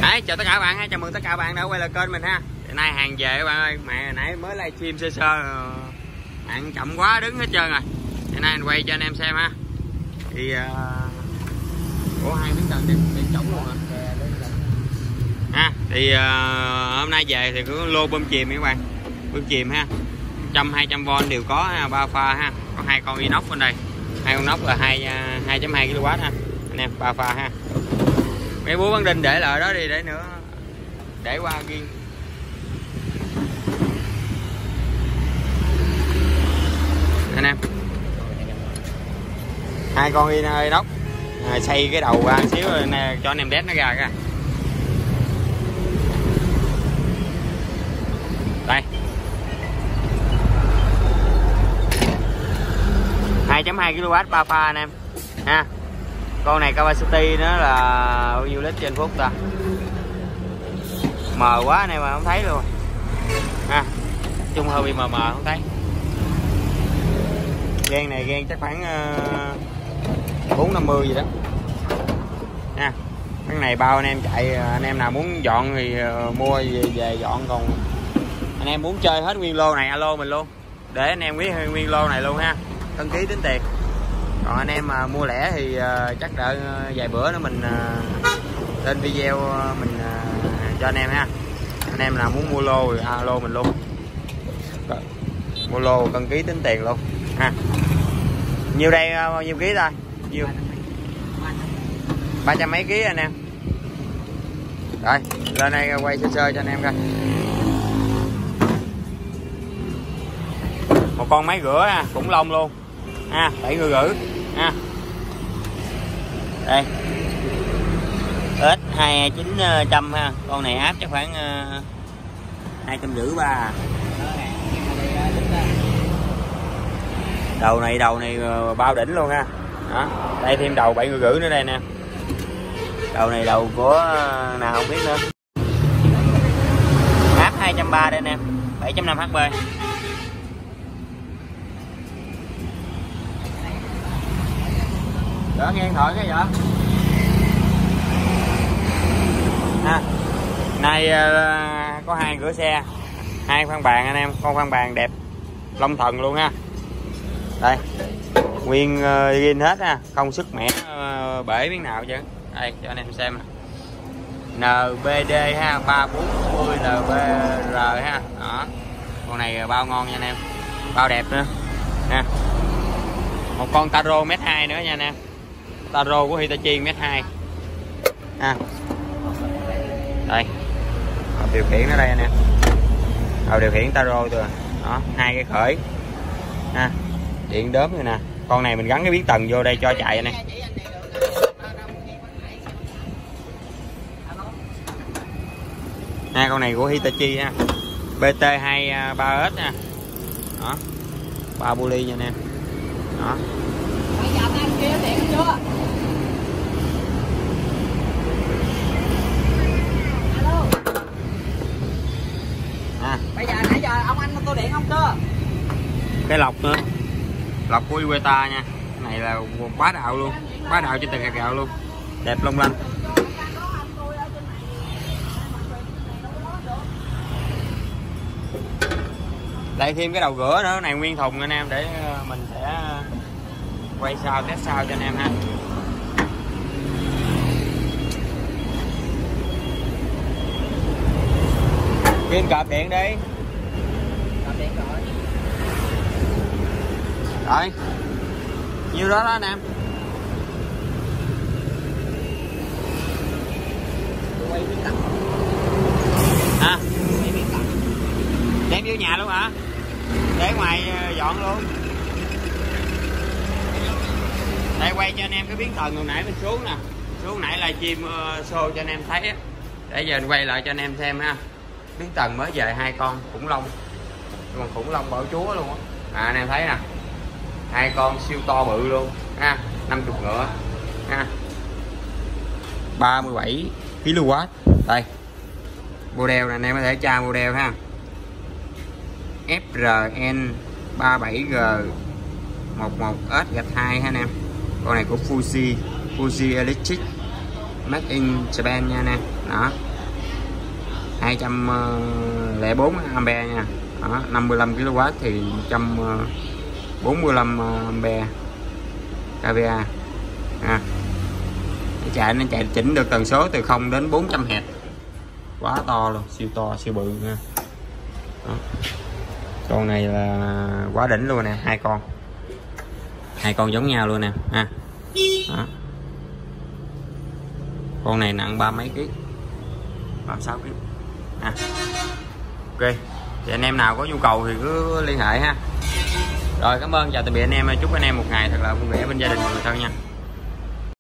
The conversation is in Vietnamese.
Đấy, chào tất cả các bạn ha, chào mừng tất cả các bạn đã quay lại kênh mình ha. Hôm nay hàng về các bạn ơi, mẹ nãy mới livestream sơ sơ bạn chậm quá đứng hết trơn rồi. Hôm nay mình quay cho anh em xem ha. Thì ủa hai miếng tầng đèn trống luôn hả? Ha, thì hôm nay về thì có lô bơm chìm các bạn. Bơm chìm ha. 100-200V đều có ha, 3 pha ha. Có hai con inox bên đây. Hai con inox là 2.2 kW ha. Anh em 3 pha ha. Mấy búa bắn đinh để lại đó đi để nữa để qua riêng. Anh em hai con inox xây cái đầu ra xíu nè, cho anh em đét nó ra kìa. Đây 2.2 kW 3 pha anh em ha. Con này capacity nó là bao nhiêu lít trên phút ta? Mờ quá này mà không thấy luôn ha. Chung hơi bị mờ không thấy. Gan này gan chắc khoảng 450 gì đó nha. Cái này bao anh em chạy, anh em nào muốn dọn thì mua về dọn, còn anh em muốn chơi hết nguyên lô này alo mình luôn để anh em biết nguyên lô này luôn ha, đăng ký tính tiền. Còn anh em mà mua lẻ thì chắc đợi vài bữa nữa mình lên video mình cho anh em ha. Anh em nào muốn mua lô thì alo mình luôn, mua lô đăng ký tính tiền luôn ha. Nhiêu đây, bao nhiêu ký ta? Nhiêu? 300 mấy ký anh em. Rồi lên đây quay sơ sơ cho anh em coi. Một con máy rửa ha, khủng long luôn ha, 7 người rưỡi ha. Đây S2900 ha, con này áp chắc khoảng 250 3. Đầu này bao đỉnh luôn ha. Đó, đây thêm đầu 7 người rưỡi nữa đây nè. Đầu này đầu của nào không biết nữa. Áp 230 đây nè, 7.5 HP. Đỡ nghe thổi cái vậy ha. Nay có hai cửa xe, hai khoang bàn anh em, con khoang bàn đẹp long thần luôn ha. Đây nguyên zin hết ha, không sức mẻ bể miếng nào chứ. Đây cho anh em xem NBD ha, 340 LBR ha. Đó, con này bao ngon nha anh em, bao đẹp nữa ha. Một con Taro 1m2 nữa nha anh em, Taro của Hitachi 1m2 ha. Đây hộp điều khiển ở đây anh em, hộp điều khiển Taro rồi đó, hai cái khởi ha, điện đốm rồi nè. Con này mình gắn cái biến tần vô đây cho chạy anh em. Ha, con này của Hitachi ha, BT23S nha. Đó, 3 buli nha anh em. Đó. Bây giờ nãy giờ ông anh tôi điện không chưa? Cái lọc nữa, lọc của Iwata nha. Cái này là bá đạo luôn, bá đạo trên từng hạt gạo luôn, đẹp long lanh. Đây thêm cái đầu rửa nữa, này nguyên thùng anh em, để mình sẽ quay sau test sau cho anh em ha. Kim cọp điện đi. Cọp điện rồi. Rồi. Nhiêu đó đó anh em. Quay biến tầng. Hả? Quay biến tầng. Đem vô nhà luôn hả? Để ngoài dọn luôn. Đây quay cho anh em cái biến tầng hồi nãy mình xuống nè. Xuống nãy là chim show cho anh em thấy á. Để giờ mình quay lại cho anh em xem ha. Biến tầng mới về hai con khủng long, nhưng mà khủng long bảo chúa luôn á. Anh em thấy nè, hai con siêu to bự luôn ha, 50 ngựa ha, 37 kW. Đây model này anh em có thể tra model ha, FRN 37G 11S-2 ha anh em. Con này của Fuji Electric, made in Japan nha anh em. Đó, 204 ampere nha. Đó, 55 kW thì 145 ampere kVA. Nó chạy chỉnh được tần số từ 0 đến 400 Hz. Quá to luôn, siêu to siêu bự nha. Đó. Con này là quá đỉnh luôn nè, hai con giống nhau luôn nè ha. Đó. Con này nặng 30 mấy ký, 36 kg. Ok, thì anh em nào có nhu cầu thì cứ liên hệ ha. Rồi, cảm ơn, chào tạm biệt anh em, chúc anh em một ngày thật là vui vẻ bên gia đình và người thân nha.